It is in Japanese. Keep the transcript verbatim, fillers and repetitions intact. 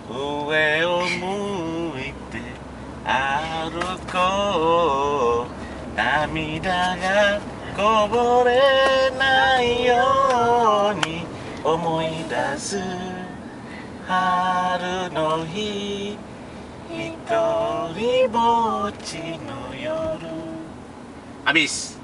上を向いて歩こう。涙がこぼれないように思い出す春の日、ひとりぼっちの夜。アビス。